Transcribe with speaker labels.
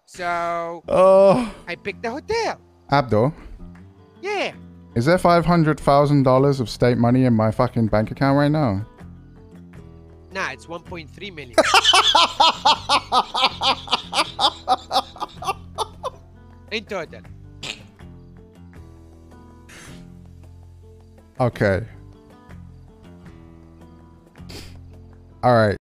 Speaker 1: So
Speaker 2: Oh.
Speaker 1: I picked the hotel.
Speaker 2: Abdul,
Speaker 1: Yeah.
Speaker 2: is there $500,000 of state money in my fucking bank account right now?
Speaker 1: Nah, it's 1.3 million. In total.
Speaker 2: Okay. All right.